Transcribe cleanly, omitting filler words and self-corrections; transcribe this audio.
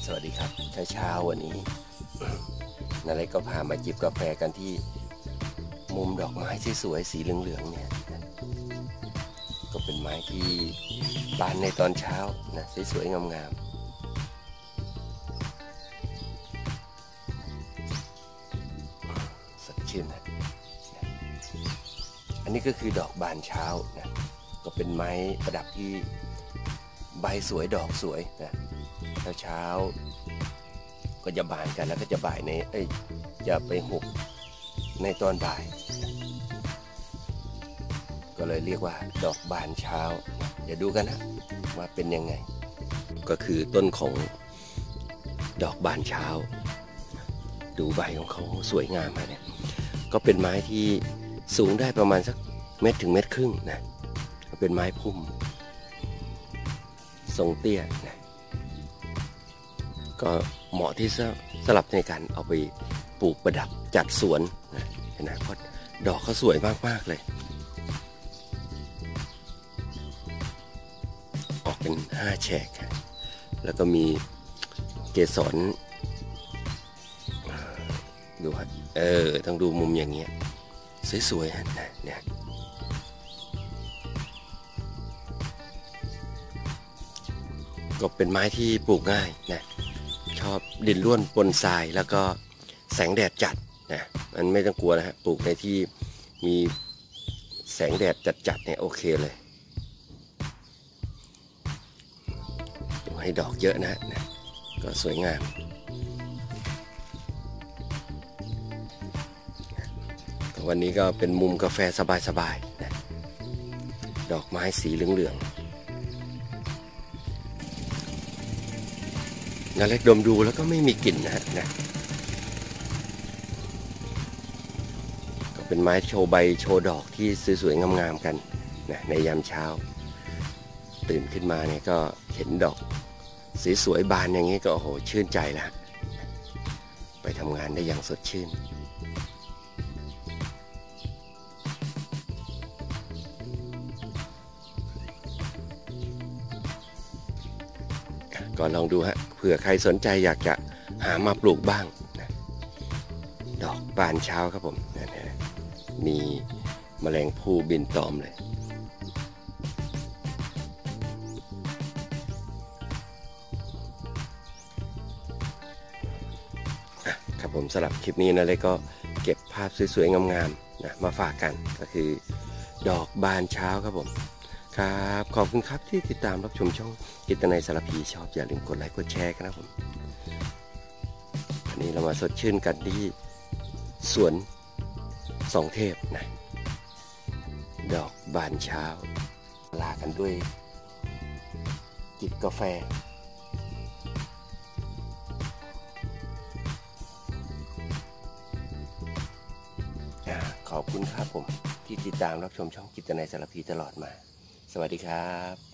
สวัสดีครับเช้าวันนี้นาเล็กก็พามาจิบกาแฟกันที่มุมดอกไม้ที่สวยสีเหลืองๆเนี่ยก็เป็นไม้ที่บานในตอนเช้านะสวยๆงามๆสดชื่นนะอันนี้ก็คือดอกบานเช้านะก็เป็นไม้ประดับที่ใบสวยดอกสวยนะเช้าก็จะบานกันแล้วก็จะบ่ายในจะไปหุบในตอนบ่ายก็เลยเรียกว่าดอกบานเช้าเดี๋ยวดูกันนะว่าเป็นยังไงก็คือต้นของดอกบานเช้าดูใบของเขาสวยงามมาเนี่ยก็เป็นไม้ที่สูงได้ประมาณสักเมตรถึงเมตรครึ่งนะเป็นไม้พุ่มทรงเตี้ยนะก็เหมาะที่สำหรับในการเอาไปปลูกประดับจัดสวนนะเห็นไหมเพราะดอกเขาสวยมากๆเลยออกเป็น5 แฉกแล้วก็มีเกสรดูครับต้องดูมุมอย่างเงี้ยสวยๆนะเนี่ยก็เป็นไม้ที่ปลูกง่ายนะชอบดินร่วนปนทรายแล้วก็แสงแดดจัดนะมันไม่ต้องกลัวนะฮะปลูกในที่มีแสงแดดจัดเนี่ยโอเคเลยให้ดอกเยอะนะก็สวยงามวันนี้ก็เป็นมุมกาแฟสบายๆนะดอกไม้สีเหลืองๆนาเล็กดมดูแล้วก็ไม่มีกลิ่นนะก็เป็นไม้โชว์ใบโชว์ดอกที่สวยๆงามๆกันนะในยามเช้าตื่นขึ้นมาเนี่ยก็เห็นดอกสีสวยบานอย่างนี้ก็โอ้โหชื่นใจแล้วไปทำงานได้อย่างสดชื่นก็ลองดูฮะเผื่อใครสนใจอยากจะหามาปลูกบ้างนะดอกบานเช้าครับผมมีแมลงภู่บินตอมเลยครับผมสำหรับคลิปนี้นะเลยก็เก็บภาพสวยๆงามๆนะมาฝากกันก็คือดอกบานเช้าครับผมครับขอบคุณครับที่ติดตามรับชมช่องกิตนัยสารพีชอบอย่าลืมกดไลค์กดแชร์กันนะผมวันนี้เรามาสดชื่นกันที่สวนสองเทพนะดอกบานเช้าลากันด้วยจิบกาแฟขอบคุณครับผมที่ติดตามรับชมช่องกิตนัยสารพีตลอดมาสวัสดีครับ